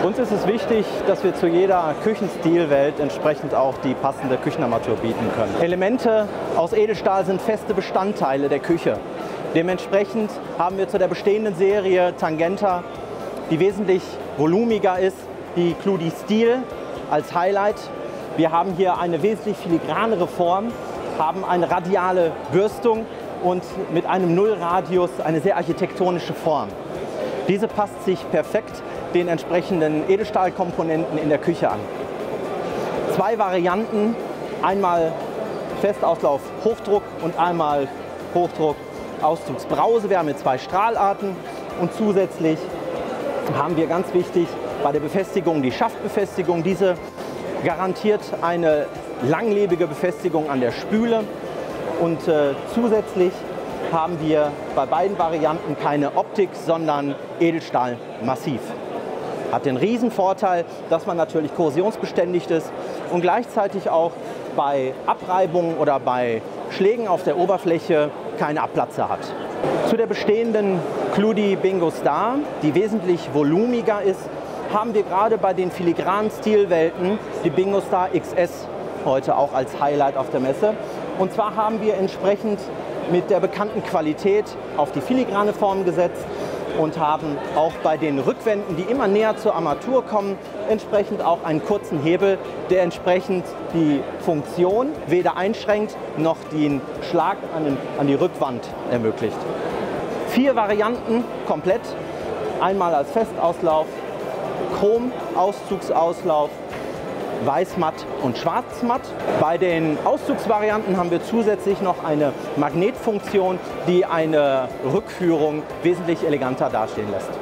Uns ist es wichtig, dass wir zu jeder Küchenstilwelt entsprechend auch die passende Küchenarmatur bieten können. Elemente aus Edelstahl sind feste Bestandteile der Küche. Dementsprechend haben wir zu der bestehenden Serie Tangenta, die wesentlich volumiger ist, die Cludi Steel als Highlight. Wir haben hier eine wesentlich filigranere Form, haben eine radiale Bürstung und mit einem Nullradius eine sehr architektonische Form. Diese passt sich perfekt den entsprechenden Edelstahlkomponenten in der Küche an. Zwei Varianten, einmal Festauslauf Hochdruck und einmal Hochdruck Auszugsbrause. Wir haben hier zwei Strahlarten und zusätzlich haben wir ganz wichtig bei der Befestigung die Schaftbefestigung. Diese garantiert eine langlebige Befestigung an der Spüle und zusätzlich haben wir bei beiden Varianten keine Optik, sondern Edelstahl massiv. Hat den Riesenvorteil, dass man natürlich korrosionsbeständig ist und gleichzeitig auch bei Abreibungen oder bei Schlägen auf der Oberfläche keine Abplatzer hat. Zu der bestehenden Cludi Bingo Star, die wesentlich volumiger ist, haben wir gerade bei den filigranen Stilwelten die Bingo Star XS heute auch als Highlight auf der Messe. Und zwar haben wir entsprechend mit der bekannten Qualität auf die filigrane Form gesetzt und haben auch bei den Rückwänden, die immer näher zur Armatur kommen, entsprechend auch einen kurzen Hebel, der entsprechend die Funktion weder einschränkt noch den Schlag an die Rückwand ermöglicht. 4 Varianten komplett, einmal als Festauslauf, Chrom-Auszugsauslauf, Weißmatt und Schwarzmatt. Bei den Auszugsvarianten haben wir zusätzlich noch eine Magnetfunktion, die eine Rückführung wesentlich eleganter dastehen lässt.